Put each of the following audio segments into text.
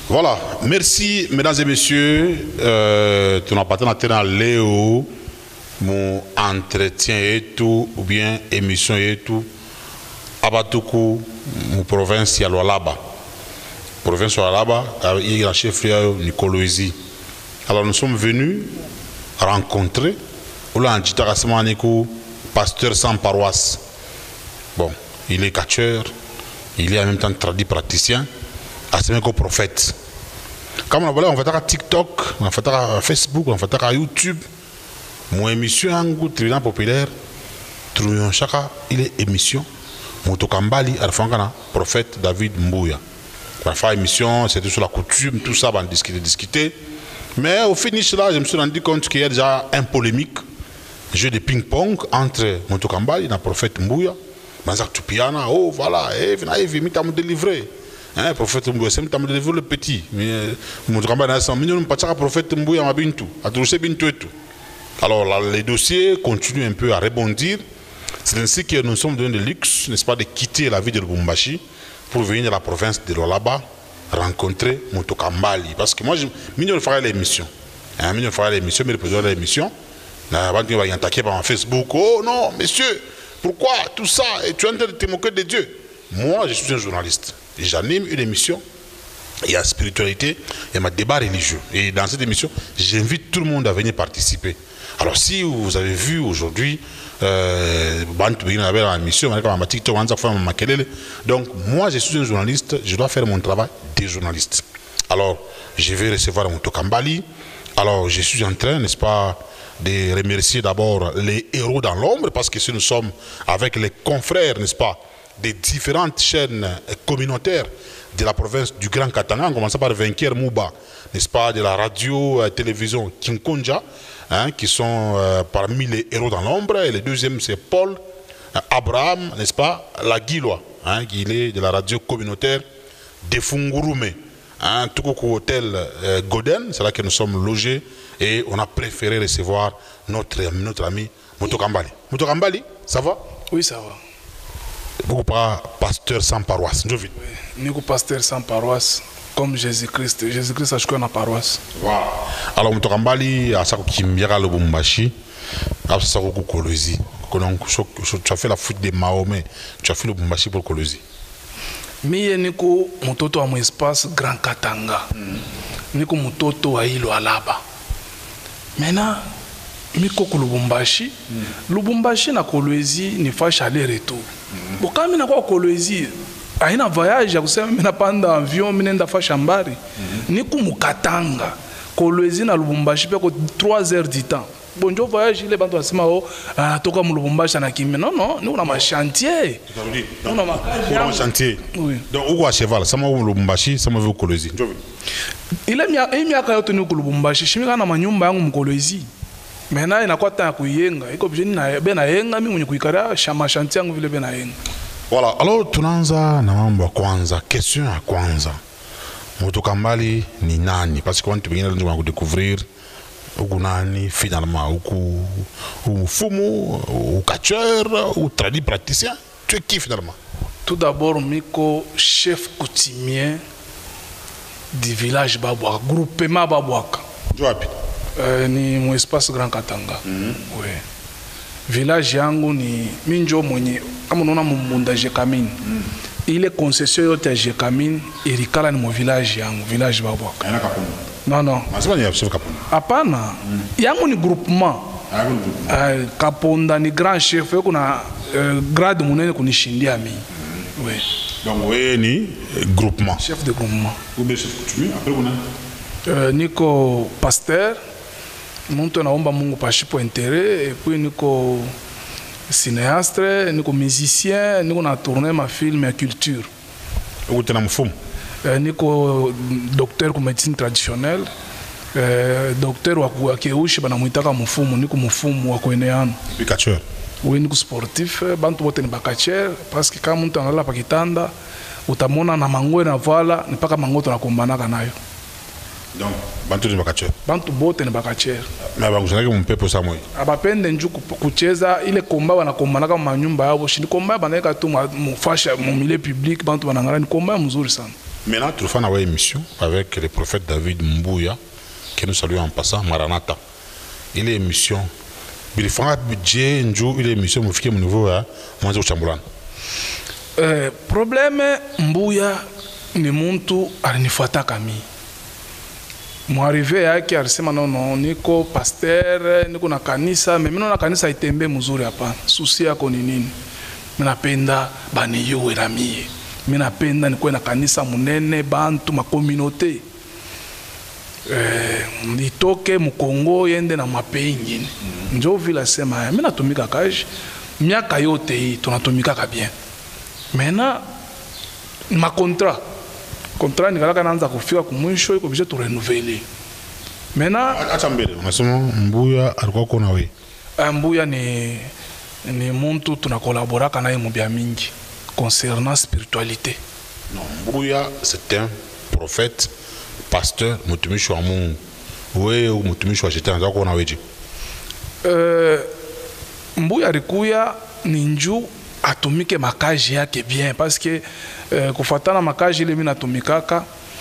Voilà, merci mesdames et messieurs. Tu n'as pas à Léo, mon entretien et tout, ou bien émission et tout. Abatuku, mon province ya Lualaba. Province Lualaba, il y a un chef-lieu Nicoloisi. Alors nous sommes venus rencontrer, pasteur sans paroisse. Bon, il est catcheur, il est en même temps traduit praticien. C'est même qu'au prophète. Comme on fait à TikTok, on fait à Facebook, on fait à YouTube. Mon émission en tribunal populaire, chaque il est émission. Motokambali, Alfangana, prophète David Mbouya. On fait émission, c'était sur la coutume, tout ça, on discuter. Mais au finish là, je me suis rendu compte qu'il y a déjà un polémique, jeu de ping-pong entre Motokambali et le prophète Mbouya. Manzak Tupiana, oh voilà, il m'a délivré. Le prophète Mbouya, c'est me délivré le petit. Motokambali a dit, nous pas le prophète Mbouya m'a bintu, a trouvé bintu et tout. Alors là, les dossiers continuent un peu à rebondir. C'est ainsi que nous sommes donnés le luxe, n'est-ce pas, de quitter la ville de Lubumbashi pour venir à la province de Lualaba rencontrer Motokambali. Parce que moi, je ferai l'émission. Je ferai l'émission, mais le président de l'émission, il va y attaquer par Facebook. Oh non, monsieur, pourquoi tout ça? Et tu es en train de te moquer de Dieu. Moi, je suis un journaliste. J'anime une émission. Il y a spiritualité, il y a un débat religieux. Et dans cette émission, j'invite tout le monde à venir participer. Alors si vous avez vu aujourd'hui, donc moi je suis un journaliste, je dois faire mon travail des journalistes. Alors je vais recevoir Motokambali. Alors je suis en train, n'est-ce pas, de remercier d'abord les héros dans l'ombre, parce que si nous sommes avec les confrères, n'est-ce pas, des différentes chaînes communautaires de la province du Grand Katanga, en commençant par Venker Mouba, n'est-ce pas, de la radio-télévision Kinkonja, qui sont parmi les héros dans l'ombre. Et le deuxième, c'est Paul Abraham, n'est-ce pas, la Guilois, qui est de la radio communautaire de Fungurume. Tout au hôtel Goden, c'est là que nous sommes logés et on a préféré recevoir notre ami Motokambali. Motokambali, ça va? Oui, ça va. Beaucoup pas pasteur sans paroisse. Oui, nous pasteur sans paroisse, comme Jésus-Christ. Jésus-Christ a choisi la paroisse. Wow. Alors, Motokambali, à ça qui m'ira le Bumbashi, à ça qui Kolosi. Tu as fait la fuite de Mahomet, tu as fait le Bumbashi pour Kolosi. Mie niko mutoto wa espace Grand Katanga. Niko mutoto wa Lualaba. Maintenant, miko ku Lubumbashi. Lubumbashi na Kolwezi ni fache aller-retour. Bon, quand mina kwa Kolwezi, aina voyage ya kusema mina panda avion, mina nda fa shambari. Niko mukatanga. Kolwezi na Lubumbashi pe ko 3 heures du temps. Bon, je voyage, les bandes asima oh, toka mu Lubumbashi na Kimé. Non, non, nous on a ma chantier. On a ma chantier. Oui. Donc où à cheval, ça m'a au Lubumbashi, ça m'a vu au Kolwezi. Il a mis à kayoto ni Lubumbashi, chimika na manyumba yangu mu Kolwezi. Maintenant il n'a pas temps kuyenga, iko bijeni na bena yenga mimi mwenye kuikara shama chantier yangu vile bena yenga. Voilà, alors tunaanza na mambo ya kwanza, question ya kwanza. Motokambali ni nani? Parce que watu wengine ndio wanakudécouvrir ou nani finalement ou fumu ou catcheur ou traduit praticien. Tu es qui finalement? Tout d'abord Miko, chef coutumier du village Babouaka, groupement Babouaka. Joapi. Ni mon espace Grand Katanga. Oui. Village yangu ni minjo mwenye kama unaona mbunda Jekamine. Ile concession yote ya Jekamine ilikala ni mo village yangu, village Babouaka. Non, non. Apana. Yangu ni groupement. Kaponda ni grand chef. Kuna grade munene kunishindia mi. Oui. Donc oui ni groupement. Chef de groupement. Ou bien chef coutumier. Après vous niko pasteur. Muntu naomba Mungu pashipo intérêt. Et puis niko cinéaste, niko musicien, niko na tourner ma film et culture. Ou tu na mfumu? Niko docteur kwa médecine traditionnelle, docteur wa keushi bana muitaka mfumu, niko mfumu wa kueneana. Catcheur. Oui, niko sportif, bantu wote ni bakatcher parce que kama mtu analala pakitanda utamona na mangoe na vala ni paka mangoto na kombanaka nayo. Donc bantu ni bakatcher. Bantu bote ni bakatcher. Na bangu sanaki mpepo sa moi. Abapende nju kucheza ile komba wana kombanaka manyumba yao, shini komba banaweka tu mu fasha mu milieu public bantu banangala ni komba mzuri sana. Maintenant, tu fais une émission avec le prophète David Mbouya, que nous saluons en passant, Maranatha. Il est émission. Il fait un budget, il est émission, il fait un niveau, moi je suis problème, Mbouya, ni muntu alinifuata kami. Mwarive yake alisema no niko pasteur, niko na kanisa, mimi na kanisa itembe mzuri hapa. Susi yako ni nini? Mimi napenda baniyuwe na mie. Mimi napenda nikuwe na kanisa munene bantu ma communauté. Nitoke mu Kongo yende na mapei nyingine. Njo vile sema mimi natumika kaji. Miaka yote hii tunatumika kabien. Mena ma contrat ni kalaka naanza kufika kumwisho iko bije tu renouveler. Mena acha mbele unasema Mbouya alikuwa kuna wewe. Mbouya ni muntu tunakolaboraka naye mu bya mingi concernant spiritualité. Non, Mbouya c'est un prophète, pasteur, mutumishi wa Mungu. Wewe mutumishi wa shetani zako kuna wewe. Mbouya alikuya ni njuu atumike makaji yake bien parce que kufatana makaji ile mimi natumikaka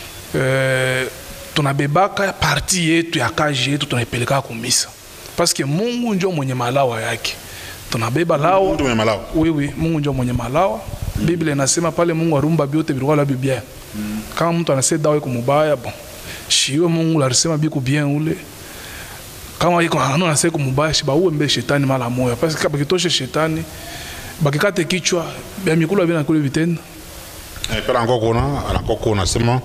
tunabebaka parti yetu ya kaji yetu tunaipeleka kumisa parce que Mungu ndio mwenye malawa yake tunabeba lawa Mungu mwenye malawa oui Mungu ndio mwenye malawa Biblia inasema pale Mungu arumba biote bilikuwa la bien kama mtu anasema dawa iko mubaya bon shiwe Mungu alisema biku bien ule kama iko anasema iko mubaya shiba uwe mbe shetani mala moya parce que kama kitoshe shetani bakikate kichwa bya mikulu bina kule vitenda pela encore kuna sema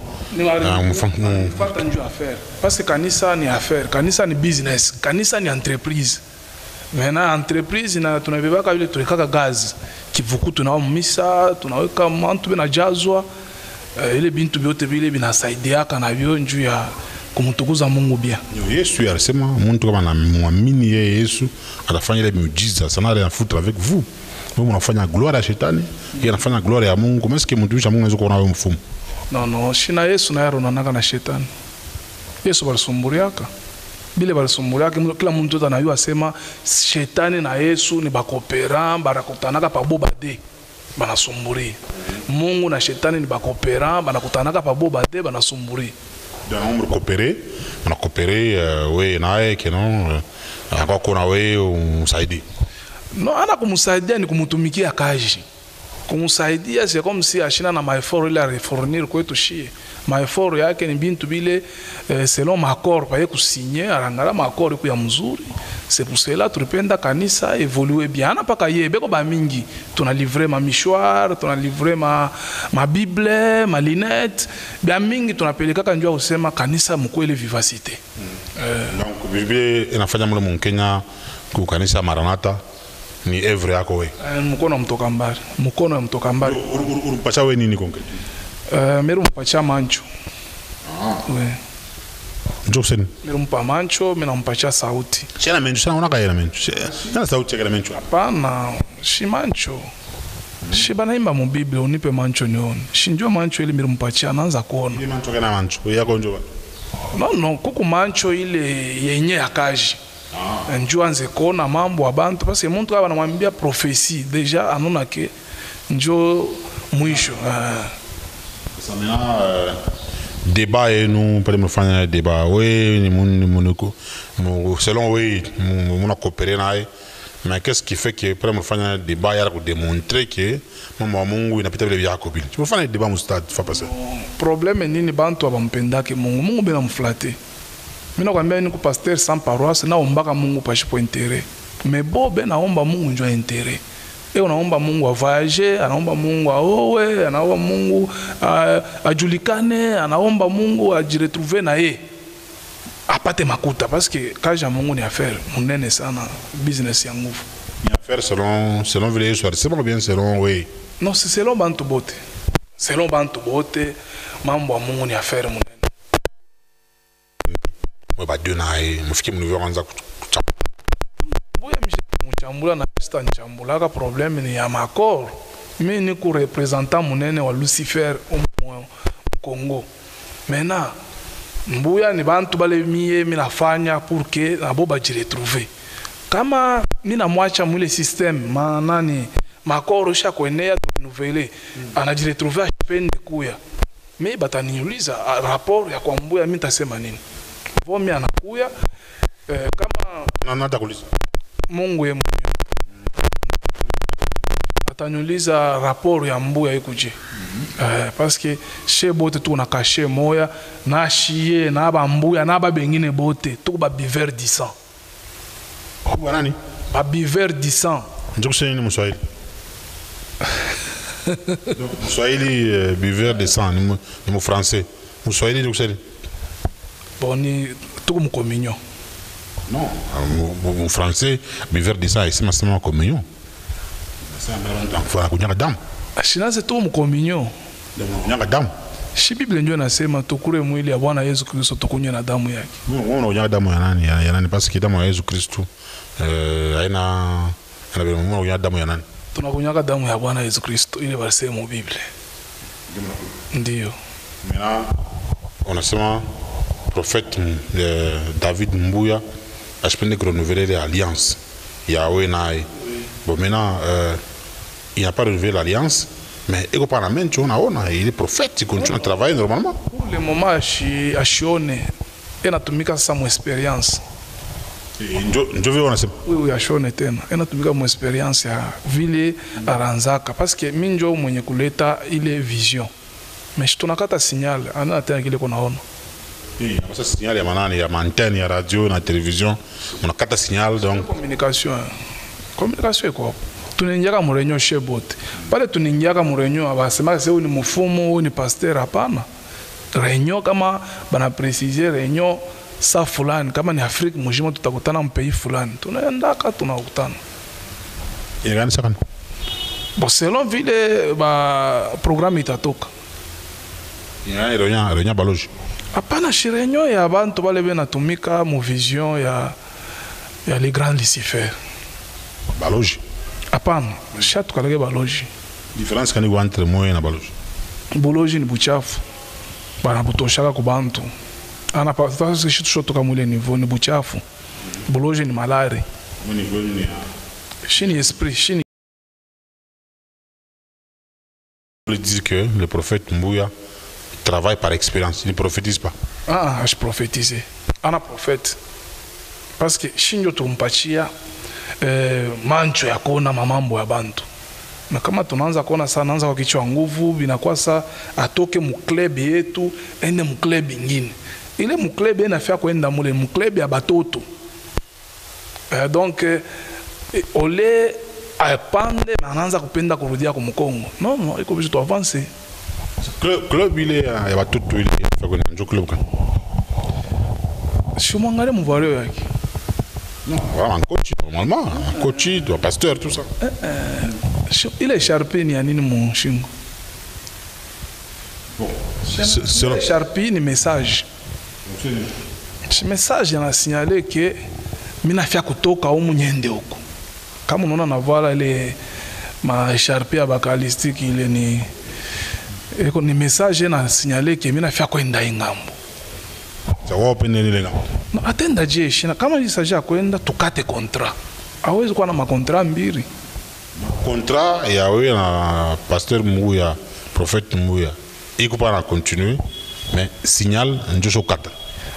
mfata ndio affaire parce que kanisa ni affaire kanisa ni business kanisa ni entreprise mena entreprise na tunabebaka vile tulikaka gaz kivuku tunao misa tunaweka mantu bina jazwa ile bintu byote vile binasaidiaka na vyo njuu ya kumtukuza Mungu bien. Yesu alisema mtu kama anamwamini yeye Yesu atafanya ile miujiza sana ile nafuta avec vous. Wewe unafanya gloire ya shetani, yeye anafanya gloire ya Mungu. Comment est-ce que mtu wa Mungu anaweza kuona wewe mfumo? No, shina Yesu na yaro nanaka na shetani. Yesu balisumbuliaka. Bile balisumbuliaka kila mtu anayua asema shetani na Yesu ni bakopera barakutanaka pa bobade. Banasumburi. Mungu na shetani ni bakopera banakutanaka pa bobade banasumburi. On a coopéré, oui, nae, que non, encore qu'on a oui, on s'aide. Non, ana kumusaidia ni kumutumikia kaji. Kumusaidia c'est comme si ashina na maeforo ile refournir kwetu shie. Maeforo yake ni bintu bile selon maccord pa kusigner arangala maccord ku ya mzuri. C'est pour cela tulipenda kanisa évoluer bien na paka yebe ko ba mingi tuna livrer ma mouchoir tuna livrer ma bible ma lunette bien mingi tunapeleka kanjua usema kanisa mkweli vivacité. Donc bible inafanya mule mu Kenya ku kanisa Maranatha ni evre yako we mkono mtoka mbali urumpacha we nini konkret meru mpacha mancho we Joseph meru mpa mancho mena mpacha sauti chana mencho sana unaka yena mencho sana sauti yake mencho hapana shi mancho shi banaimba mu Biblia unipe mancho nione shinjua mancho ile meru mpacha anaanza kuona ile mancho kana mancho yako njo no kuku mancho ile yenye akaji njua anze kuona mambo abantu parce que muntu aba anamwambia prophétie déjà anona ke njo mwisho samena débat et nous peut me faire débat oui ni monoko selon oui on a coopéré nae mais qu'est-ce qui fait que peut me faire un débat ya pour démontrer que mama Mungu inapita vile vya Yakobi tu peux faire un débat mu stade fa passer problème nini bantu abampenda ke Mungu bena mflater mina kwambia ni ku pasteur sans paroisse na ombaka Mungu pashi po intérêt mais bobe na omba Mungu njo intérêt et unaomba Mungu avoyager anaomba Mungu aowe anaomba Mungu ajulikane anaomba Mungu ajiretrouver na ye apate makuta parce que kaja Mungu ni affaire munene sana business ya nguvu ni affaire selon vile Yesu c'est pas bien selon oui non c'est selon bantu bote mambo ya Mungu ni affaire munene ba dunae mufiki mnivu anza kuchambula boya mchambula na pista nchambula ka problème ni ya makor mimi ni ku representant munene wa Lucifer au Congo maintenant mbuya ni bantu bale mie mimi nafanya pour que abo ba jiretrouver kama nina mwacha mwile system manani makoro sha kuenea tu nouvelle anajiretrouver apende kuya mimi bataniuliza rapport ya kwa Mbuya mimi nitasema nini? Vomi anakuya kama nani kuuliza Mungu yeye mwenyewe ataniuliza rapport ya Mbuya ikuje. Parce que chez bote tu na caché moya na chier na ba Mbuya na ba bengine bote tu ba biver du sang. Kwa nani? Ba biver du sang. Ndio kusema ni Mswahili. Mswahili biver de sang ni mu français. Mswahili ndio kusema. Bon ni tu mu communion. Non, mu français biver de sang c'est massivement communion. Ça donc faut kunyaka damu. Ashinaze tu mu communion. Kunyaka damu. Shi Biblia ndio nasema tukure mwili ya Bwana Yesu Kristo tukunywe na damu yake. Wewe unakunyaka damu ya nani? Ya nani? Parce que damu ya Yesu Kristo haina vile unakunyaka damu ya nani? Tunakunyaka damu ya Bwana Yesu Kristo ile wasema mu Biblia. Ndio. Maintenant unasema prophète David Mbuya aspende renouveler l'alliance Yahweh naye. Bon maintenant il n'a pas renouvelé l'alliance, mais il il est prophète, il continue à travailler normalement. Pour le moment, Ashione, il a tumika sa mon expérience. Je veux on a oui Ashione tena, il a tumika mon expérience ya vile aranzaka parce que minjo mwenye kuleta ile vision. Mais tunakata signal, ana tena kile kunaona. Ça signal ya manani ya antenne ya radio na télévision, on a kata signal donc communication iko tuningiaka mu reunion shebote pale tuningiaka mu reunion abasema sasa ni mfumo ni pasteur hapana reunion kama bana préciser reunion sa fulani kama ni Afrika mjima tutakutana mpei fulani tunaendaka tunakutana ingani sakani bon selon vile ba programme itatoka ingani reunion baloji hapana shi reunion ya bantu bale bena tumika mu vision ya les grands Lucifer baloji. Hapana, shatu kalage baloji. Difference kani entre moyo na baloji. Baloji ni buchafu. Bana butoshaka ku bantu. Ana pa tasi shitu shotoka mule niveau ni buchafu. Baloji ni malari. Moni ni Chini esprit, chini. On dit que le prophète Mbuya travaille par expérience, il ne prophétise pas. Je prophétise. Ana prophète. Parce que shinjo tumpachia mancho ya kuona mamambo ya bantu na kama tunaanza kuona sana naanza kwa kichwa nguvu binakuwa sa atoke mu club yetu ende mu club nyingine ile mu club inafia kwenda mule mu club ya batoto donc ole apande anaanza kupenda kurudia kwa Mkongo non iko bitu avancer club ile ya batoto ile fa kwenda njo club kan sio mwangale mvario yake. Non, voilà, un coach, normalement, un coach, un pasteur, tout ça. Il est charpé, il y a ni mon chingo. Bon, c'est charpé, ni message. Ce message, il a signalé que mina fia kutoka umu nyende huko. Kama unaona na voilà ile ma charpé abakalistique ile ni message na signalé que mina fia kwenda ingambo. Ça va opener les gars. No, atenda jeshi na kama isaja kwenda tukate contrat. Hawezi kuwa na makontra mbili. Contrat ya wewe na pasteur Mbuya, prophète Mbuya. Iko pas na continuer, mais signal njo kata.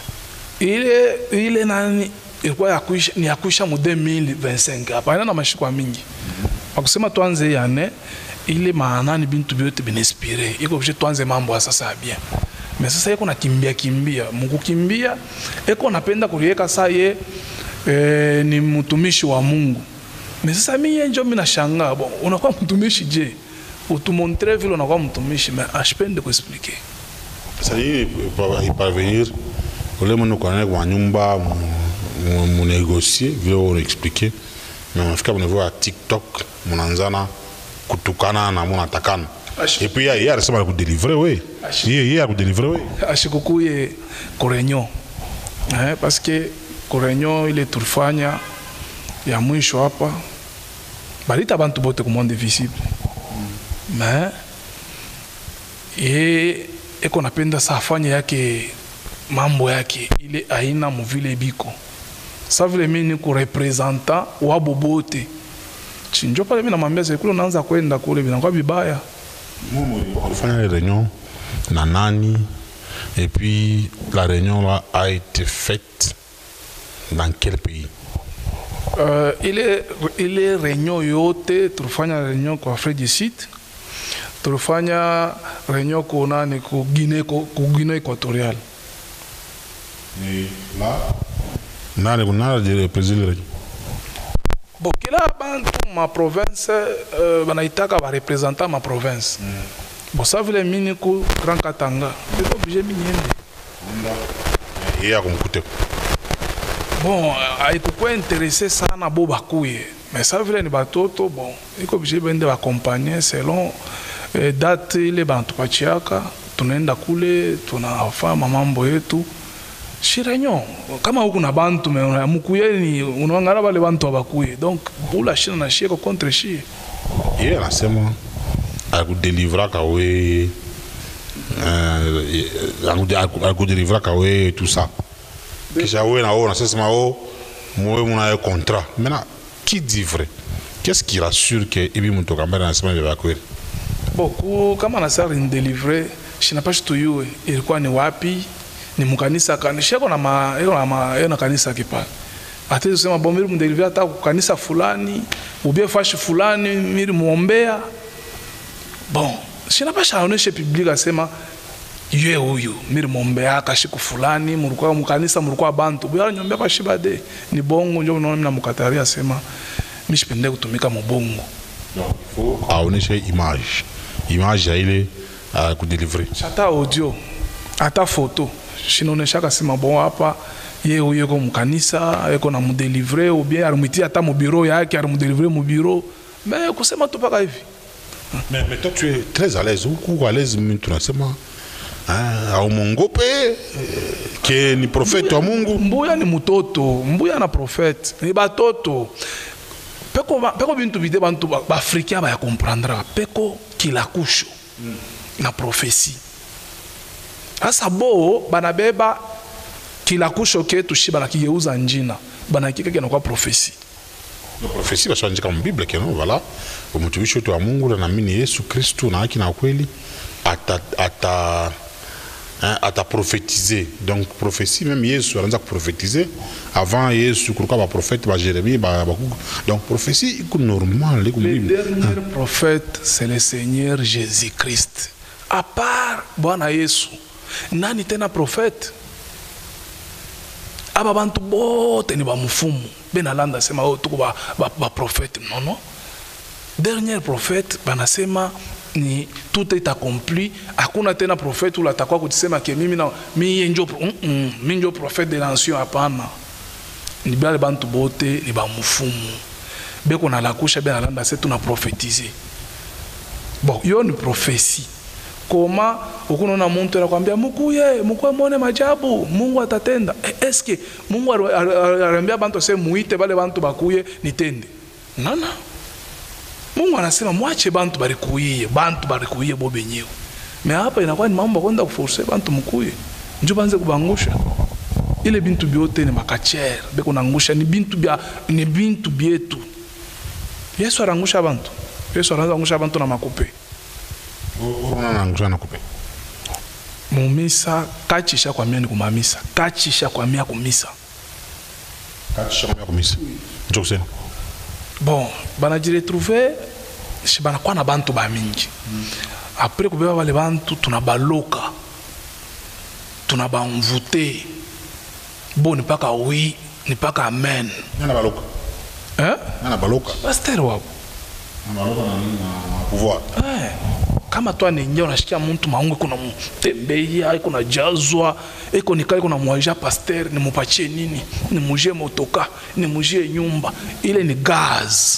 Ile nani ilikuwa ya kuisha mu 2025 hapa ina na mashiko mingi. Akusema tuanze yane ile maana ni bintu byote binespire. Iko bije tuanze mambo sasa bien. Mais sasa yeko na kimbia Mungu kimbia eko napenda kuliweka saa ye ni mtumishi wa Mungu. Mais sasa mimi ndio mimi nashangaa bon unakuwa mtumishi je utumontre vile unakuwa mtumishi mais ashpende kuexpliquer ça y parvenir ole mno connaître kwa nyumba mu négocier vile on expliquer mais on fika niveau à TikTok mnaanzana kutukana na mnatakana. Et puis il y a récemment ku délivrer oui. Il y a ku délivrer oui. Ashikukuye korenyo. Parce que korenyo ile tulifanya ya mwisho hapa. Balita bantu bote ku monde visible. Mais eko napenda safanya yake mambo yake ile aina mvile biko. Sa vile mimi ni ku representant wa bobote. Chinjo pale mimi namwambia sasa kule unaanza kwenda kule binakuwa vibaya. On fait une réunion Nanani. Et puis la réunion là a été faite dans quel pays? Il est réunion yote tulifanya réunion kwa Afrique du Sud, tulifanya réunion kuna ni ku Guinée équatoriale. Et là nani kuna le président? Bon, kila bantu ma province banaitaka ba représentant ma province. Bon, ça veut dire que Grand Katanga, il est obligé de venir. Et à kumkuté. Bon, il est intéressé ça na bobakouye. Mais ça veut dire que bon, il est obligé de accompagner selon date ile bantu pachiaka, tunaenda kule, tunafanya mambo yetu. Shiranyo, kama huku na bantu mukuye ni unaangara wale bantu abakuye. Donc, pour la Chine na shiko contre shi. Et là c'est moi. À vous délivrer kawe à vous délivrer kawe tout ça. Que j'avoue na on c'est ça moi mon a un contrat. Maintenant, qui dit vrai? Qu'est-ce qui rassure que ibi muntu kambara na sema evacuer? Bon, kama na sasa ndélivrer, je n'ai pas tuyue ilikuwa ni wapi? Ni mkanisa kanisa yako na kanisa kipale. Ati sema bon mimi mdelivia hata kanisa fulani, ubie fashi fulani mimi muombea. Bon, si na pasha oneshe public asema yeye huyu mimi muombea kashiku fulani, mlikuwa mkanisa mlikuwa bantu. Bwana nyombea kwa shibade. Ni bongo ndio unaona mimi namkataria asema mimi sipende kutumika mbongo. Donc il faut aoneshe image ya ile kudélivrer. Hata audio, hata photo. Shinonesha kasema bon hapa yeye huyo kwa mkanisa yeko na mdélivrer ou bien arumiti hata mu bureau yake arumdélivrer mu bureau mais kusema tu paka hivi. Mais toi tu es très à l'aise ou à l'aise maintenant sema au Mongope que ni prophète wa Mungu. Mbuya ni mtoto, mbuya na prophète, ni batoto. Peko bintu bide bantu ba africain ba ya comprendre peko kilakusho na prophétie. Asa bo banabeba kilakusho ketu shiba na kigeuza njina banakika kina kwa prophétie. La prophétie va changer comme Bible que non voilà. Umutumishi wetu wa Mungu na naamini Yesu Kristo na haki na kweli ata prophétiser. Donc prophétie même Yesu anaanza prophétiser avant Yesu kulikuwa ba prophète ba Jérémie ba donc prophétie iko normal iko Bible. Le dernier prophète c'est le Seigneur Jésus-Christ. À part Bwana Yesu nani tena prophète? Aba bantu bote ni ba mfumu. Benalanda sema tuko ba prophète. Non non. Dernier prophète banasema ni tout est accompli. Hakuna tena prophète ula takwa kutisema ke mimi njo prophète de l'ancien hapana. Ni bale bantu bote ni ba mfumu. Beko na lakusha benalanda c'est tuna prophétiser. Bon, yo ni prophétie. Koma ukunona muntu anakuambia mukuye muone majabu Mungu atatenda. Est-ce que Mungu aliambia bantu sema muite bale bantu bakuye nitende? Nana. Mungu anasema mwache bantu barikuye bo benyewe. Mais hapa inakuwa ni mambo kwenda kuforcer bantu mukuye. Njo banze kubangusha. Ile bintu biote ni makachere beko nangusha ni bintu bietu. Yesu arangusha bantu. Yesu arangusha bantu na makupe. Mumisa kachisha kwa mia ni kumamisa. Kachisha kwa mia kumisa. Jose. Bon, bana jiretrouver bana kwa na bantu ba mingi. Après kubeba wale bantu tunabaloka. Tunabamvute. Bon ni paka oui, ni paka amen. Nana baloka. Nana baloka. Pasteur wapo. Nana baloka na pouvoir. Kama tu anenye unashikia mtu maungu kuna mtembea kuna jazwa eko nikali kuna mwaja pasteur ni mupachie nini ni mujie motoka ni mujie nyumba ile ni gaz.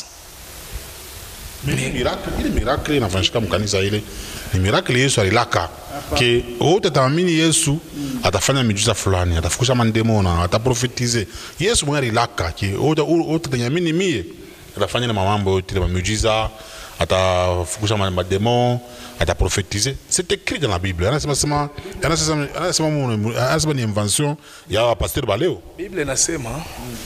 Ile miracle inafanyika mkanisa ile ni miracle Yesu alilaka ke wote taamini Yesu atafanya miujiza fulani atafukusha mandemona ataprofetize Yesu mwenye alilaka ke wote taamini mie atafanya na mambo yote ya miujiza atafukusha mademon ataprophétiser. C'est écrit dans la Bible. Anasema ni invention ya pasteur baleo. Bible inasema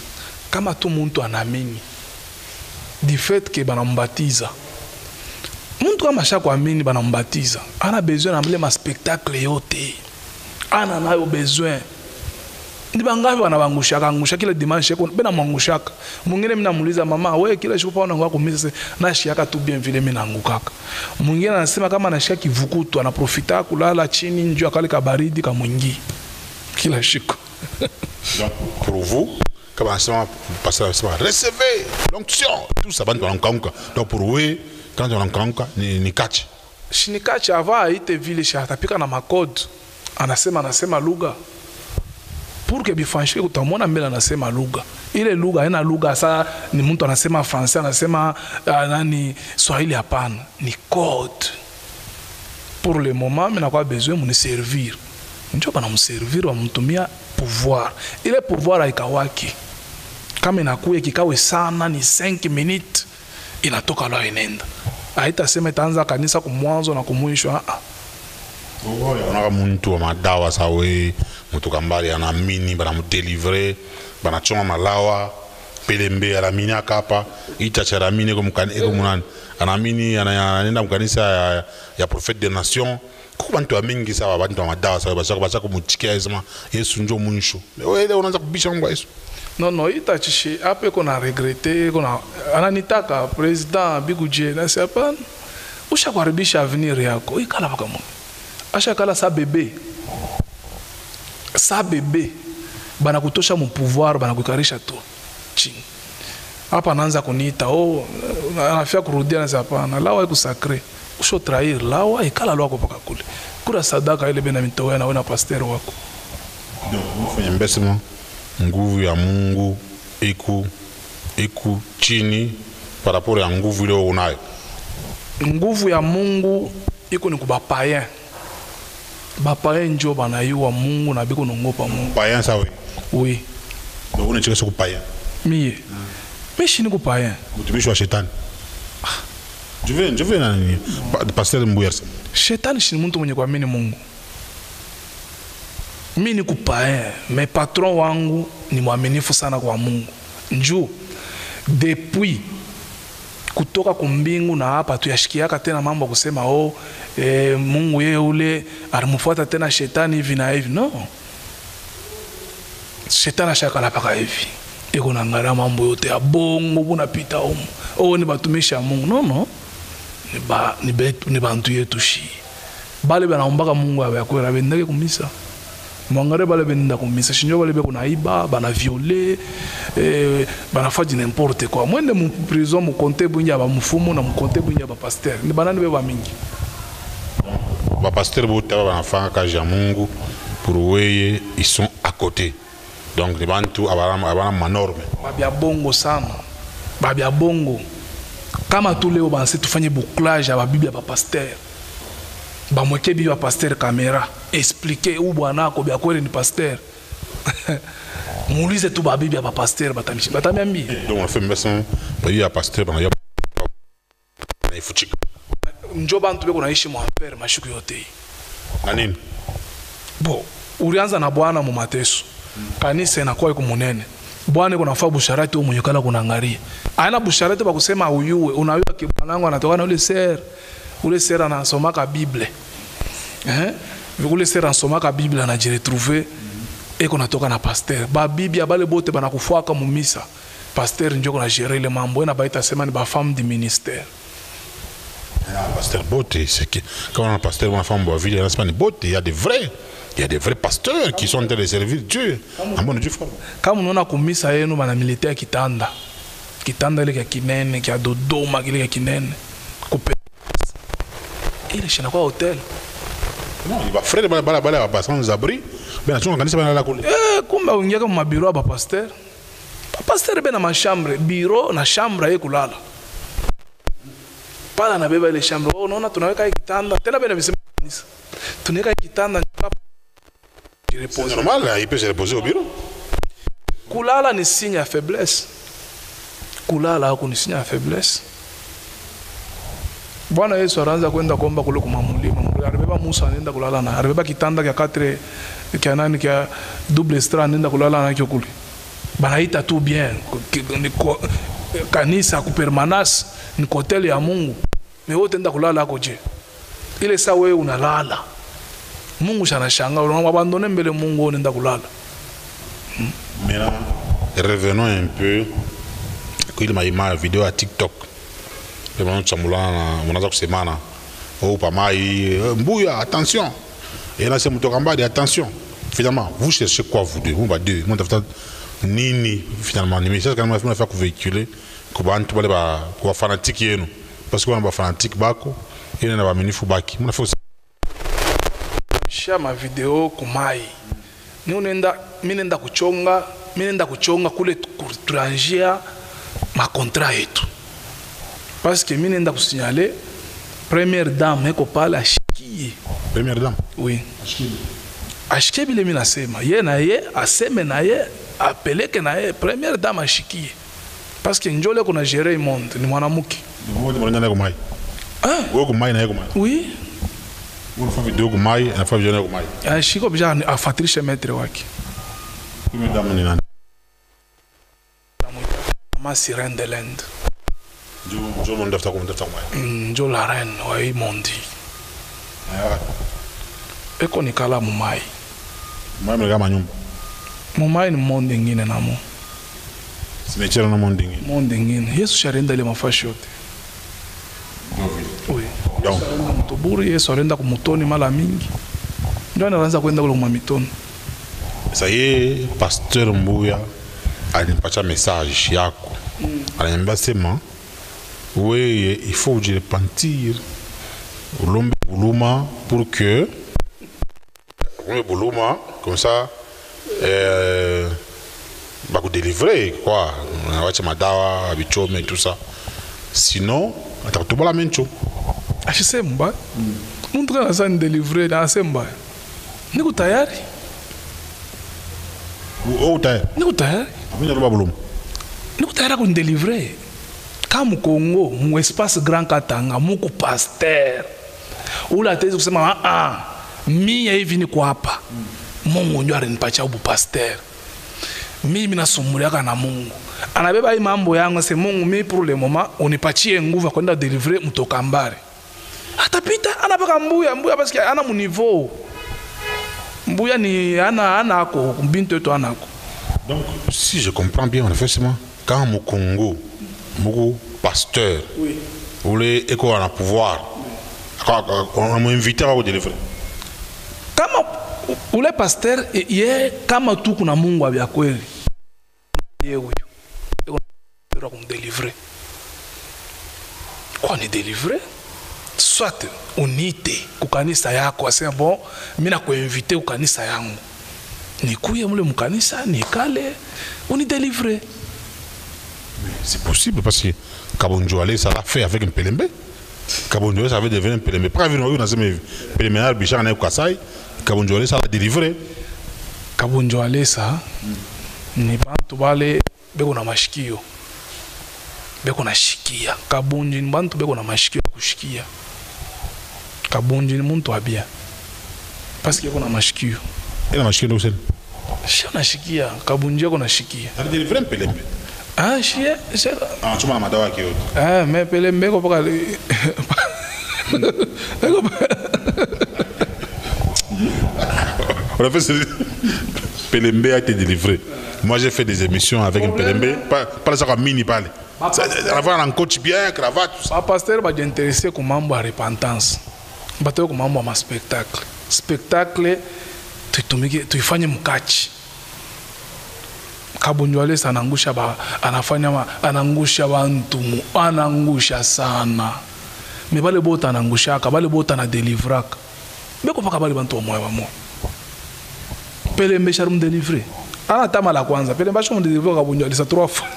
kama tu muntu anaamini du fait que banambatiza Muntu kama shakuamini bana mbatiza ana besoin na mlema spectacle yote ana nayo besoin. Ndi bangapi angusha kila dimanche ko bena mwangushaka. Mwingine mimi namuuliza mama wewe kila siku paona ngwa kumisa na shiaka tu bien vile mimi naangukaka. Mwingine anasema kama anashika kivukutu anaprofita kulala chini njoo akale kabaridi kamwingi kila siku. Donc pour vous comme ça passer recevez l'onction tout ça bande bankanka. Donc pour vous quand on bankanka ni catch. Shini catch ava ite vile shatapika na makode. Anasema lugha. Pour que bifanshike utamwona mbele anasema lugha. Ile lugha haina lugha saa ni mtu anasema français anasema nani Swahili hapana. Ni code. Pour le moment mimi nakuwa besoin muni servir. Njoo bana mservir wa mtumia pouvoir. Ile pouvoir haikawaki. Kama inakuwa kikawe sana ni 5 minutes inatoka lao inenda. Haitasema itaanza kanisa kumwanzo na kumwisho. Unaona muntu wa madawa sawe mtu kambali anaamini bana mdelivrer bana choma malawa pelembe alamini akapa itacharamini ko munani anaamini anaenda mkanisa ya prophète des nations ko bantu amingi sawa bantu wa madawa sawe bashaka kumutikia ezema Yesu njo mwisho wewe unaanza kubisha ngwa Yesu. Non, itachishi ape kona regretter kona ananitaka president biguje na sapa ushakaribisha avenir yako ikala kama ashakala sa bébé bana kutosha mu pouvoir bana kukarisha tu chini hapa anaanza kuniita anafia kurudia na hapana lawa iko sacré usho trahir lawa ikala lwako paka kule kura sadaka ile bena mitoa na wewe pasteur wako. Donc ufanye mbesema nguvu ya Mungu iku chini par rapport ya nguvu ile unayo. Nguvu ya Mungu iko ni kubapayen. Bapayen njo banayua Mungu na biko nongopa Mungu. Payen sawe? Oui. Donc unacheka soko payen. Mie. Meshi ni kupayen. Mtumishi wa shetani. Je vais nani? Pasteur Mbuya. Shetani si mtu mwenye kuamini Mungu. Mimi ni kupayen, mais patron wangu ni mwaminifu sana kwa Mungu. Njoo depuis kutoka kumbingu na hapa tuyashikiaka tena mambo kusema Mungu yeye ule alimfuata tena shetani hivi na hivi. No. Shetani ashakala paka hivi. Eko na ngara mambo yote ya bongo bunapita huko. Ni batumisha Mungu. No. Ni bantu yetu shi. Bale banaombaka Mungu awe akwera bendeke kumisa. Mwangare bale benda kumisa shinjo bale be kuna iba bana violer bana faji n'importe quoi mwende mu prison mu compter bunya ba mufumu na mu compter bunya ba pasteur ni banani be ba mingi ba pasteur bote bana fanga ka ja Mungu pour weye ils sont à côté donc les bantu abana manorme babia bongo sana babia bongo kama tu leo banse tufanye bouclage ba Biblia ba pasteur ba mweke Biblia pasteur caméra expliquer ou bwanako bya kweli ni pasteur muulize tu ba Biblia ba pasteur batamiambi donc on fait maison Biblia pasteur bana ya ifuchika njo bantu beko naishi mu affaire mashuku yote na nini bo ulianza na bwana mu mateso kanisa inakuwa iko munene bwana iko nafaa busharati au mwenyekala kunangaria aina busharati ba kusema uyue unayua kibwanangu anatoka na ule ser anasomaka Bible ule ser anasomaka Bible anajiretrouver eko natoka na pasteur ba Biblia bale bote bana kufuaka mu misa pasteur njoko na gérer ile mambo na baita sema ni ba femme du ministère. Pasteur bote c'est que quand on a pasteur une femme boaville il y a bote il y a des vrais pasteurs qui sont en train de servir Dieu en bon Dieu frère. Kama unaona kumisa yenu bana militaire kitanda ile ya kinene kia Dodoma kile ya kinene kupe ile shina kwa hotel. Non, il va frère bala ba sans abri ben tu kanisa bana la kule. Kumba ungia kama mabiro ba pasteur. Ba pasteur bena machambre, bureau na chambre yeye kulala. Pala na beba ile chambre. Unaona tunaweka kitanda. Tena bena visema kanisa. Tunaweka kitanda C'est normal, il peut se reposer au bureau. Kulala ni signe ya faiblesse. Kulala hako ni signe ya faiblesse. Bwana Yesu anaanza kwenda kuomba kule kwa mulima. Alibeba Musa anaenda kulala na. Alibeba kitanda kia 4 kia nani kia double strand anaenda kulala na kio kule. Banaita tu bien kanisa ku permanence ni hotel ya Mungu. me wote enda kulala koje ile saa wewe unalala Mungu shanashanga unabandone mbele Mungu unaenda kulala. Maintenant revenons un peu il m'a vidéo à TikTok le moment chamulana on a semana oh pas mai mbouya attention et là c'est mon combat attention finalement vous cherchez quoi vous deux mon nini finalement ni message quand même faire véhiculer ko bantu bale ba ko fanatique yenu parce que on ba fanatique bako ina na ba minifu baki mna faut share ma video kumai ni unaenda minenda kuchonga kule turanjia ma contrat yetu parce que minenda kusignaler première dame eko pale ashikie première dame oui ashikie bile mina sema ye na ye aseme na ye apeleke na ye première dame ashikie parce que njole kuna gérer monde ni mwanamke ni mwana na kumai wewe kumai na yeye kumai oui on fait vidéo kumai na fait vidéo kumai ashiko bija afatrishe maître wake première dame ni nani ma sirène de l'Inde jo mon dafta kumai jo la reine wa hii mondi eko nikala mumai mwana kama nyumba mumai ni monde ngine namo simechera na monde ngine Yesu sharenda ile mafashi yote oui donc mtoburi Yesu arenda kumutoni mala mingi ndio anaanza kwenda kule mamitoni ça y est pasteur Mbuya alimpatia message yako ananiambia sema oui il faut que je repentir ulombe buluma pour que buluma comme ça bah vous délivrer quoi wacha madawa bichome tout ça sinon atakutuba la mencho ashisemba muntu kana sana délivrer na asemba niko tayari tayari niko tayari amina roba buluma niko tayari ku délivrer kama Kongo mu espace Grand Katanga muko pasteur ula tezi kusema mimi hivi niko hapa Mungu ndio alinipatia ubu pasteur mimi nasumuliaka na Mungu anabeba hii mambo yangu sema Mungu mimi pour le moment unipatie nguvu kwenda délivrer mtoka mbare atapita anapaka mbuya parce que ana mu niveau mbuya ni ana ako mbinto yetu anako. Donc si je comprends bien en fait quand mu Congo mu pasteur oui voulait éco en pouvoir on m'a invité à vous délivrer kama ule pasteur ye kama tu kuna Mungu abya kweli ye huyo ndio kumdélivrer kwa ni délivrer soit unite kukanisa yako asema bon mimi na kuinvite kukanisa yangu nikuye mule mkanisa nikale unidélivrer. C'est possible parce que Kabonjoale ça l'a fait avec un Pelembe. Kabonjoale ça avait devenu un Pelembe. Pas vu nous dans ce Pelembe na bichana na Kasai. Kabonjoale ça l'a délivré. Kabonjoale ça ni bantu bale beko na mashikio. Beko na shikia. Kabonji ni bantu beko na mashikio kushikia. Kabonji ni muntu abia. Parce que beko na mashikio. Ina mashikio ndio sasa. Shia na shikia, Kabonji yako na shikia. Ça délivré un Pelembe. Ah, shia, c'est ah, tu m'as madawa ki yote. Ah, mais Pelembe ko paka. On a fait Pelembe a été délivré. Moi j'ai fait des émissions avec un Pelembe, pas ça comme mini parler. Avoir un coach bien, cravate tout ça. Ba pasteur ba intéressé ko mambo ya repentance. Bato ko mambo ma spectacle. Spectacle tuifanye mkachi. Kabonjoale sana angusha anafanya anangusha bantu anangusha sana me bale bota anangusha bale bota na délivraka beko paka bale bantu moyo wa moyo Pelembe sharum délivrer ana tama la kwanza Pelembe sharum délivrer Kabonjoale sa 3 fois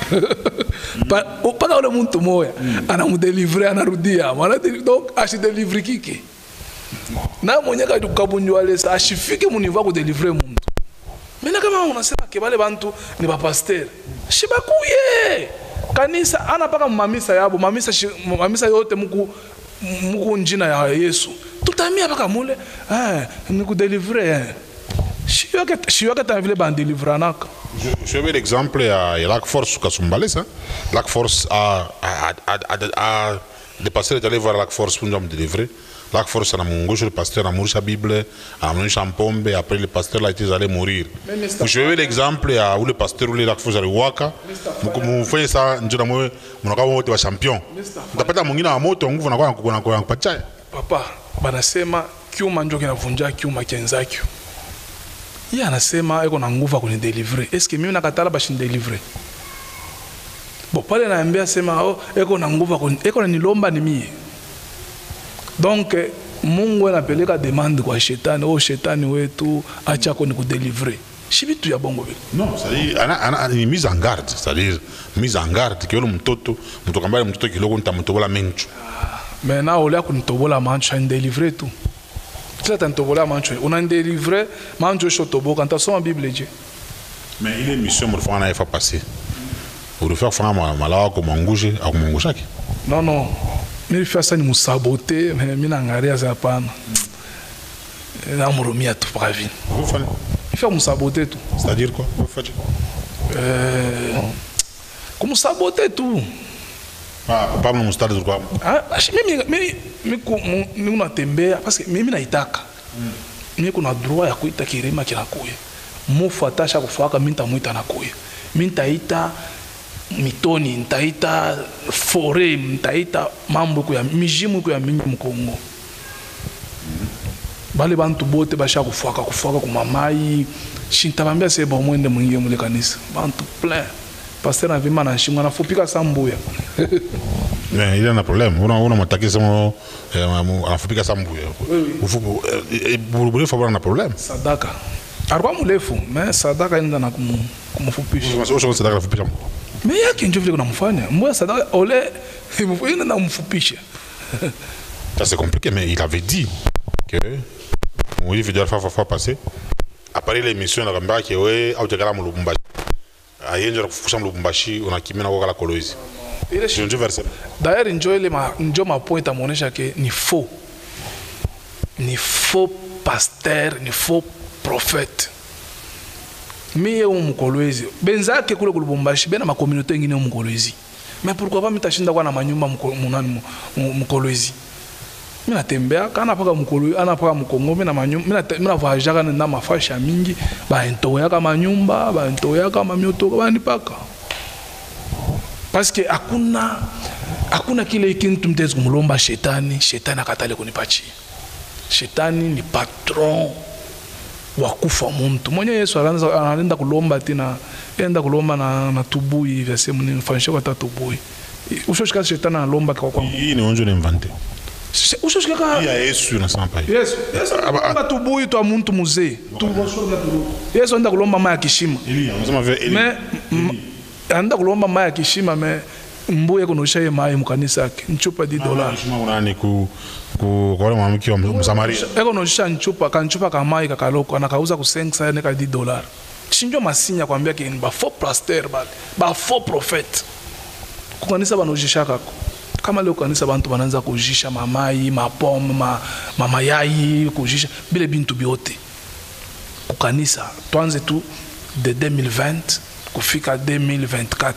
paka ule muntu moya anamdélivrer anarudia maana donc ashi délivrer kike na monyaka Kabonjoale sa ashifike mu niveau ko délivrer muntu. Mena kama unasema kebale bantu ni ba pasteur shibakuye kanisa ana paka mamisa yabo mamisa yote muku njina ya Yesu tutamia paka mule ni ku délivrer shiyoke ta vile ban délivrer naka. Je vais l'exemple à Lac Force Kasumbale ça. Lac Force a Le pasteur est allé voir la force pour nous délivrer. La force a mangé le pasteur a mouru sa Bible, a mangé champombe, et après le pasteur là était allé mourir. Je vais l'exemple où le pasteur ou la force a waka. Vous faites ça, nous avons un champion. D'après mon gars, moto, on va avoir un pachai. Papa, banasema kiuma ndio kinavunja kiuma kenzakyo. Yeye anasema eko na nguvu kunideliver. Est-ce que mimi nakatala bashinideliver? Bon, pale naambia sema eko na nguvu eko na nilomba ni mie. Donc Mungu anapeleka demande kwa shetani, shetani wetu acha koni kudelivrer. Shibitu ya bongo vile. Non, c'est-à-dire ana une mise en garde, c'est-à-dire mise en garde que le mtoto kambale mtoto kiloko ntamutobola menchu. Mais na ole kunitobola manchu a délivrer tout. Kila tantobola manchu, on a délivré manchu shotobo quand on soma Bible je. Mais il est mission pour faire na fa passer. Pour faire faire malawa ko manguje akumangusha ki. Non. Mais il fait ça ni musaboter, mais mina ngaria za pana. Na murumia tu pravi. Vous faites. Il fait musaboter tout. C'est-à-dire quoi? Vous faites. Comme saboter tout. Pas mon stade de quoi? Ah, mais kuna tembea parce que mimi naitaka. Mimi kuna droit ya kuita kirema kinakuya. Mufuatasha kufuaka mimi nitamuita nakuya. Mimi nitaita mitoni, nitaita forêt, nitaita mambo kwa mijimu kwa mingi mkongo. Bale bantu bote basha kufuaka ku mamai. Shintabambia seba mwende mwingie mule kanisa. Bantu plein. Pasteur na vima na shimwa na fupika sambuya. Mais il y a un problème. On a attaqué ça, on a fait ça. Vous voulez faire un problème. Sadaka. Arwa mulefu, mais sadaka enda na kumufupisha. Sadaka la fupisha. Mais yake ndio vile kunamfanya. Mbona sadaka ole mfuenda na kumfupisha. Ça c'est compliqué, mais il avait dit que oui, il doit faire passer. Après l'émission, on a dit que oui, au Tegala Mulumbashi. Ayenjo kufusha Mulumbashi, on a kimena kwa la Kolwezi. D'ailleurs, njo ma point amonesha que ni faux pasteur, ni faux prophète. Mie Mukolwezi. Benzake kule kulubumbashi bena ma communauté ngine Mukolwezi. Mais pourquoi pas mitashinda kwa na manyumba Mukolwezi? Mina tembea kana paka Mukolwezi, ana paka Mukongo mina manyumba, mina voyager na mafasha mingi, ba entoya kama manyumba, ba entoya kama mioto, ba nipaka. Parce que hakuna kile kintu mtezi kumulomba shetani akatale kunipachi. Shetani ni patron wa kufa muntu. Mwenye Yesu anaenda kulomba tina enda kulomba na tubui vya sehemu ni fanisha kwa tubui. Ushoshika shetani analomba kwa kwa. Hii ni onjo invente. Ushoshika ka Yesu na sampa. Yesu aba tubui to muntu muzee. Yesu anaenda kulomba maya kishima. Mais anda kulomba maya kishima me mbuye kunosha ye maya mukanisa yake nchupa $10. Kishima unani ku wale mwanamke wa Msamaria. Eko nosha nchupa ka maya kakaloko anakauza ku 5 neka $10. Shinjo masinya kwambia ke ni ba faux pasteur ba faux prophète. Kukanisa banojisha kako. Kama leo kanisa bantu bananza kujisha mamai, mapom, mamayai kujisha bile bintu biote. Kukanisa tuanze tu de 2020 kufika 2024.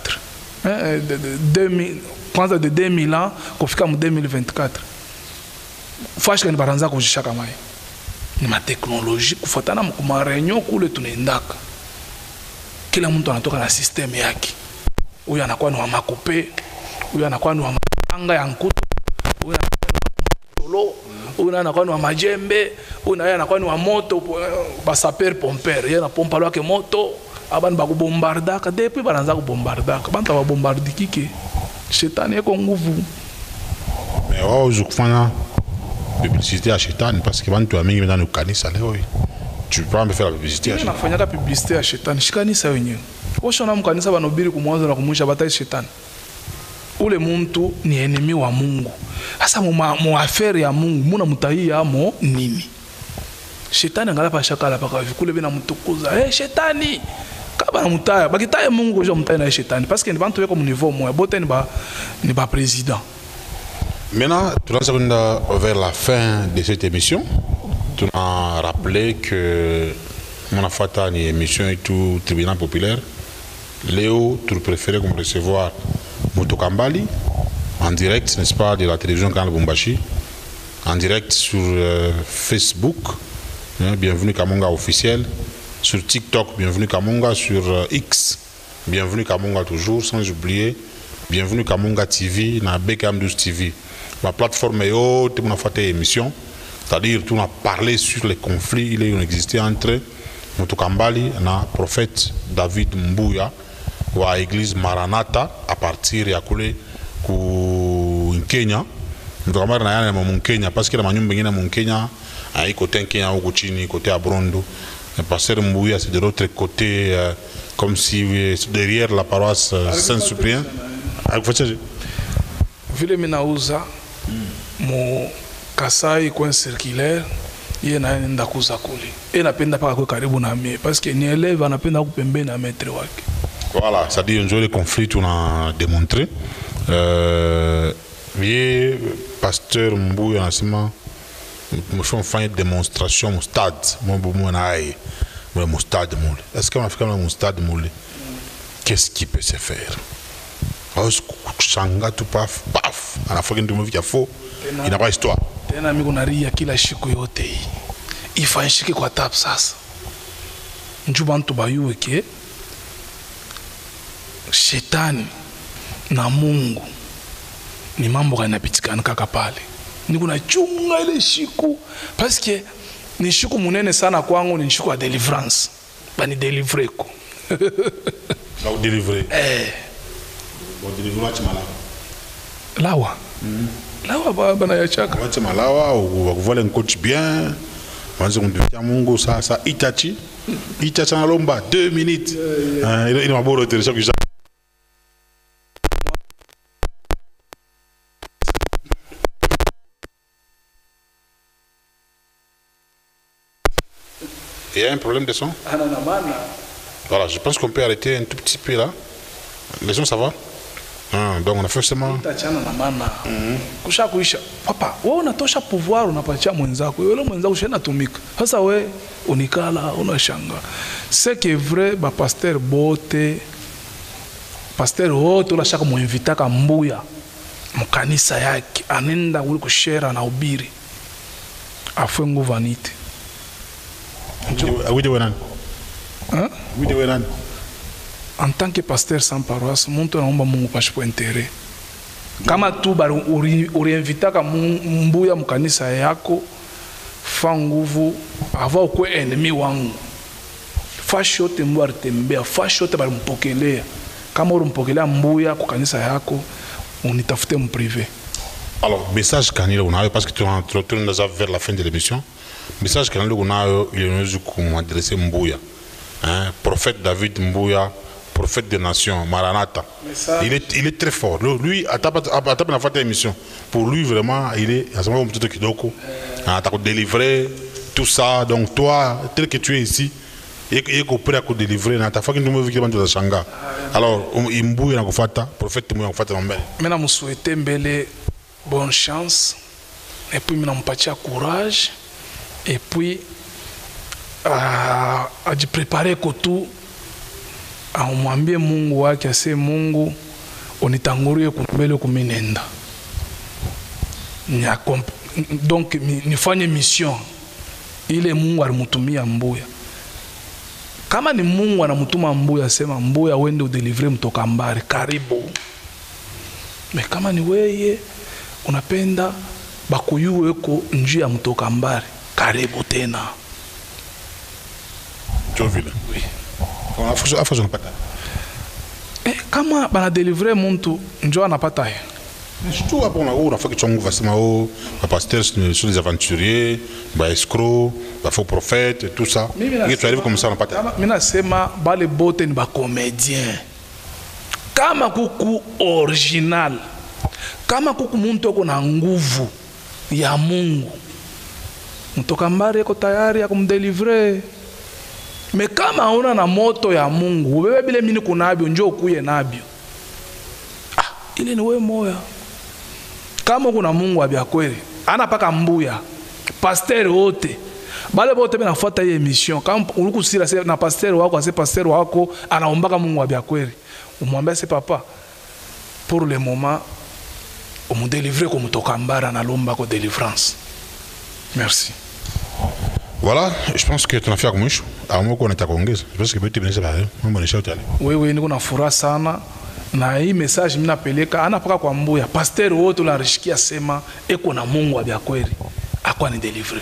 Kwanza de 2000 ans kufika mu 2024. Fashika ni baranza kujisha kama hii. Ni ma teknolojia kufuatana mu reunion kule tunaendaka. Kila mtu anatoka na system yake. Huyu anakuwa ni wa makope, huyu anakuwa ni wa manga ya nkutu, huyu anakuwa ni wa solo, huyu anakuwa ni wa majembe, huyu anakuwa ni wa moto, ba saper pomper, yeye na pompa lwake moto. Abantu bakubombardaka depuis baranza kubombardaka bantu babombardikike shetani eko nguvu. Mais wao uzukufanya publicité à shetani parce que bantu mingi ndani kanisa leo tu peux me faire la publicité à shetani. Nafanya ka publicité à shetani shikanisa wenyewe washona mkanisa banobiri kumwanza na kumwisha batai shetani. Ule muntu ni enemy wa Mungu. Sasa mu affaire ya Mungu muna mutai amo nini? Shetani ngala pa shakala paka vikule bina mtukuza shetani kaba na mutaya bakitaye Mungu kuja mutaya na shetani parce que ni bantu beko mu niveau moya bote ni ba président. Maintenant, tu vas vers la fin de cette émission. Tu as rappelé que mon affaire ni émission et tout tribunal populaire. Léo, tu préférais comme recevoir Moutokambali en direct, n'est-ce pas, de la télévision Canal Lubumbashi, en direct sur Facebook, hein, bienvenue Kamonga officiel, sur TikTok, bienvenue Kamonga, sur X, bienvenue Kamonga toujours, sans oublier, bienvenue Kamonga TV, na BKM12 TV. Ma plateforme est haute, on a fait des émissions, c'est-à-dire on a parlé sur les conflits qui ont existé entre Mutokambali et le prophète David Mbuya, ou à l'église Maranatha, à partir de Kenya. Mutokambali na mon Kenya, parce que la manyumba ngine mon Kenya, à côté Kenya au Chini, côté à Brondo. Le pasteur Mbuya c'est de l'autre côté, comme si derrière la paroisse Saint-Cyprien. Vile minauza mo Kasai coin circulaire yeye naenda kuza kule. Yeye napenda paka kwa karibu na mimi parce que ni élève anapenda kupembea na maître wake. Voilà, c'est-à-dire un les conflits on a démontré. Yeye pasteur Mbuya anasema mfano fanya démonstration au stade moi na ai mon stade moule. Est-ce qu'on a fait mon stade moule? Qu'est-ce qui peut se faire? Shanga tu paf paf anafoka ndio mviki afo inapa histoire tena mimi kunaria kila siku yote hii ifanyike kwa tap sasa njuba mtu bayuwe ke shetani na Mungu ni mambo yanapitikana kaka pale niko na chunga ile siku parce que ni siku munene sana kwangu ni siku ya deliverance bani délivrer ko na délivrer bon délivrer malawa lawa lawa bana ya chaka wacha malawa ou voler un coach bien wanze kumtumikia Mungu sasa itachi na lomba 2 minutes ile maboro teresha kisha Il y a un problème de son? Voilà, je pense qu'on peut arrêter un tout petit peu là. Les gens, ça va? Donc on a fait seulement. Papa, wewe unatosha pouvoir unapatia mwenzako. Yule mwenzako shena tumika. Sasa wewe unikala unashanga. C'est que vrai ba pasteur bote pasteur wote unashaka muinvita ka Mbuya mkanisa yake anenda uli kushare na ubiri. Afwe nguvu anite. Oui de wenan. Hein? Oui de wenan. En tant que pasteur sans paroisse, mtu anaomba Mungu pashipo intérêt. Kama tu bali uriinvitaka Mbuya mkanisa yako, fa nguvu ava ukwe enemy wangu. Fashi yote Mbuya alitembea, fashi yote bali mpokelea. Kama ulimpokelea Mbuya kwa kanisa yako, unitafute mprivé. Alors, message kanile unayo parce que tu retournes déjà vers la fin de l'émission. Message kanile unayo il est nous qu'on adresser Mbuya. Hein, prophète David Mbuya, prophète des nations, Maranatha. Il est très fort. Lui, à ta émission, pour lui, vraiment, il est à ce moment où tu as délivré tout ça. Donc, toi, tel que tu es ici, et que tu as délivré, tu as fait une nouvelle vie de Shanga. Alors, il Mbuya na kufata, prophète Mbuya na kufata mbele. Mena me souhaiter mbele bonne chance, et puis mena mpatia courage, et puis à préparer tout. Amwambie Mungu wake ase Mungu unitangulie kumbele kuminenda. Donc nifanye mission ile Mungu alimutumia Mbuya. Kama ni Mungu anamutuma Mbuya, sema Mbuya wende udelivre mtoka mbari karibu. Me kama ni weye unapenda bakuyuwe ko njia mtoka mbari karibu tena. Jovile. Oui. Kama bana délivrer muntu njo anapata he. Surtout après on a fait que chongu facilement ba pasteurs sur les aventuriers, ba escrocs, ba faux prophètes et tout ça. Et tu arrives comme ça on pas. Mina sema bale bote ni ba comédien. Kama kuku original. Kama kuku muntu ako na nguvu ya Mungu. Mtoka mbari yako tayari ya kumdelivrer. Me kama una na moto ya Mungu, wewe bile mini kunabio njoo ukuye nabio. Ile ni wewe moya. Kama kuna Mungu abia kweli, ana paka Mbuya. Pasteur wote. Bale bote benafuata hii emission. Kama ulikusira na pasteur wako, ase pasteur wako anaombaka Mungu abia kweli. Umwambia se papa, pour le moment on me délivrer comme Tokambara na lomba ko délivrance. Merci. Voilà, je pense que tu as fait comme moi. À moi qu'on est à Congrès. Je pense que peut-être bien c'est pareil. Moi mon échelle. Oui oui, niko na furaha sana. Na hii message mimi napeleka ana paka kwa Mbuya. Pasteur wote la rishikia sema eko na Mungu abya kweli. Akwa ni délivrer.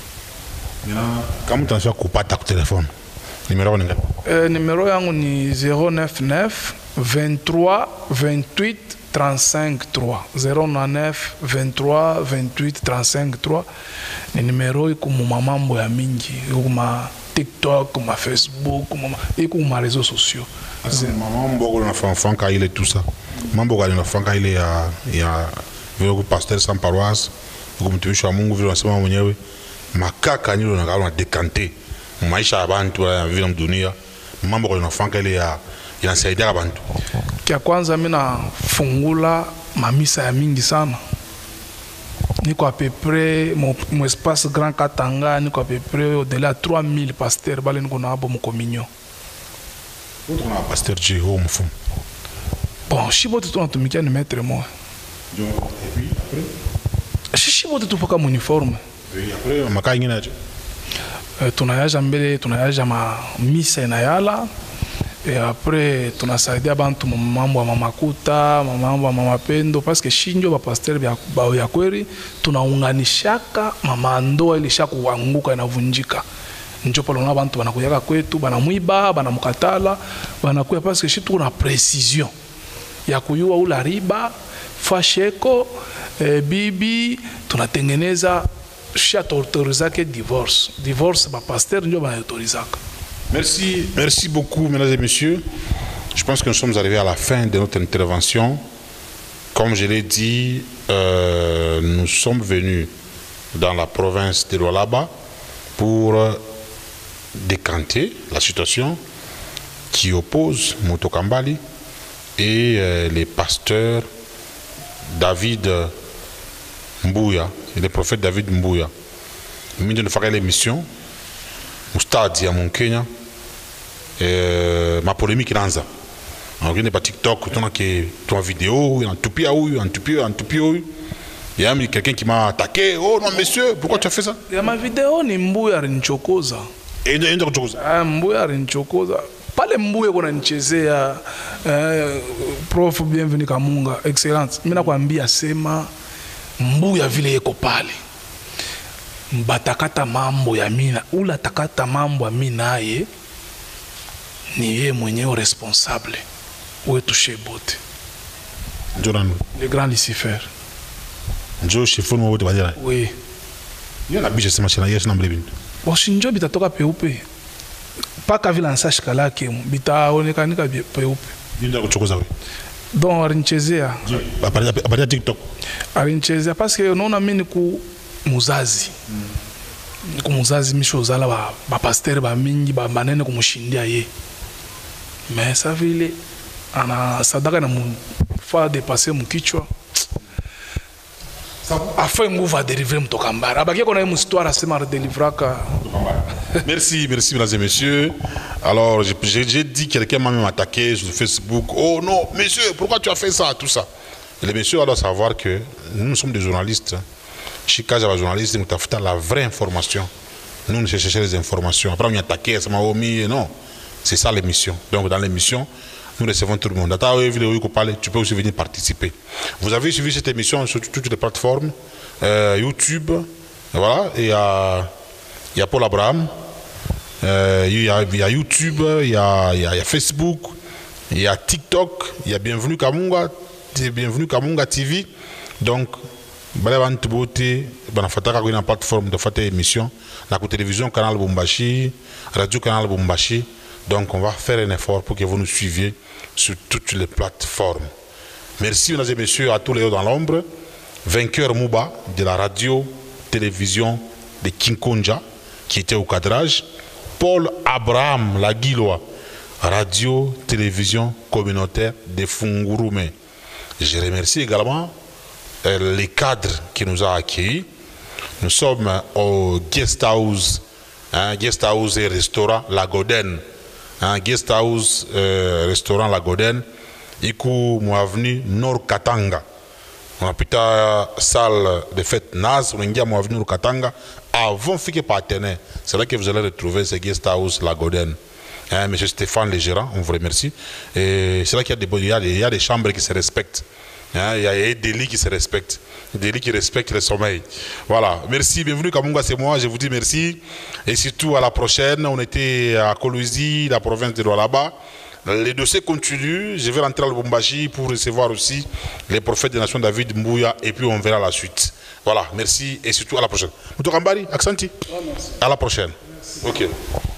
Kama tunafika kupata kwa telefone. Numéro ni ngapi? Numéro yangu ni 099 23 28 35 3. 099 23 28 35 3. Ni numéro iko mu mambo ya mingi, kuma TikTok, kuma Facebook, iko ma réseaux sociaux. Maman mbogo na franca ile tout ça. Mambo gani na franca ile ya vile pasteur sans paroisse, kumtumishi wa Mungu vile wanasema mwenyewe. Makaka nilo na kama decanter maisha ya bantu ya vile mdunia. Mambo gani na franca ile ya inasaidia abantu. Kia kwanza mimi nafungula mamisa ya mingi sana. Niko à peu près mon espace Grand Katanga, niko à peu près au-delà de 3000 pasteurs bale niko na abo mu communion. Autre na pasteur J au mfum. Bon, shibote tu natumikia ni maître moi. Et puis après Shibote tu paka uniforme. Et après makai ngine aje. Tunayaja mbele, tunayaja ma misa inayala. Et après tunasaidia bantu mambo ya mamakuta, mambo ya mamapendo parce que shinjo ba pasteur ya kweli tunaunganishaka mama ndoa ilisha kuanguka inavunjika. Njo pale na bantu banakuyaka kwetu, banamwiba, banamkatala, banakuya parce que shi tuna précision ya kuyua ula riba, fasheko, bibi tunatengeneza shi autorizake divorce. Divorce ba pasteur njo banaautorizaka. Merci beaucoup, mesdames et messieurs. Je pense que nous sommes arrivés à la fin de notre intervention. Comme je l'ai dit, nous sommes venus dans la province de Lualaba pour décanter la situation qui oppose Mutokambali et les pasteurs David Mbuya et le prophète David Mbuya. Nous devons faire l'émission au stade à mon Kenya. Ma polémique inaanza. On regarde pas TikTok, tu as une vidéo, il y a un tupi à ouïe, un tupi à ouïe. Il y a quelqu'un qui m'a attaqué. Oh non monsieur, pourquoi tu as fait ça? Il y a ma vidéo ni Mbuya alinichokoza. Et ndio kuchokoza. Mbuya alinichokoza. Pale Mbuya kuna nichezea prof bienvenue Kamunga, excellence. Mimi nakwambia sema Mbuya vile yeko pale. Mbatakata mambo ya mina, ula takata mambo ya mina ye ni yeye mwenyewe responsable wetu shebote. Njorano. Le grand Lucifer. Njo chefonu wote badira. Oui. Yona biche sema chana yesu na mlebini. Washinjo bitatoka peupe. Paka vile ansashikala ke bitaonekanika peupe. Ndio kuchokoza wewe. Donc alinichezea. Aparia TikTok. Alinichezea parce que unaona mimi ni ku muzazi. Ni kumuzazi misho zala ba pasteur ba mingi ba manene kumushindia ye. Mais ça vile ana sadaka na mfa dépasser mkichwa. Afin Mungu va délivrer Mutokambara. Abakia kona une histoire à sema délivraka. Merci, mesdames et messieurs. Alors, j'ai dit, quelqu'un m'a même attaqué sur Facebook. Oh non, monsieur, pourquoi tu as fait ça, tout ça? Et les messieurs doivent savoir que nous sommes des journalistes. Chez Kaja, journaliste, nous avons la vraie information. Nous, nous cherchons les informations. Après, on a attaqué, ça m'a omis. Non, c'est ça l'émission. Donc, dans l'émission, nous recevons tout le monde. Tu peux aussi venir participer. Vous avez suivi cette émission sur toutes les plateformes, YouTube, voilà, et il y a Paul Abraham, il y a YouTube, il y a Facebook, il y a TikTok, il y a Bienvenue Kamunga TV. Donc, bala bote bana fataka ko na plateforme de faire émission la télévision Canal Bumbashi, Radio Canal Bumbashi. Donc on va faire un effort pour que vous nous suiviez sur toutes les plateformes. Merci mesdames et messieurs à tous les hauts dans l'ombre. Vainqueur Mouba de la radio télévision de Kinkonja qui était au cadrage. Paul Abraham Laguiloa, radio télévision communautaire de Fungurume. Je remercie également les cadres qui nous ont accueillis. Nous sommes au guest house et restaurant La Goden. Guest house, restaurant La Goden. Iku Mouaveni Nord Katanga. On a pris la salle de fête Naz, on a dit à moi venir au Katanga, avant de faire partenaire. C'est là que vous allez retrouver ce guest house, la Golden. Hein, monsieur Stéphane, le gérant, on vous remercie. Et c'est là qu'il y a des chambres qui se respectent. Hein, il y a des lits qui se respectent. Des lits qui respectent le sommeil. Voilà. Merci, bienvenue Kamunga, c'est moi. Je vous dis merci. Et surtout à la prochaine. On était à Kolwezi, la province de Lualaba. Les dossiers continuent. Je vais rentrer à Lubumbashi pour recevoir aussi les prophètes des nations David Mbouya. Et puis on verra la suite. Voilà. Merci et surtout à la prochaine. Moutokambari, Aksanti. À la prochaine. Merci. Ok.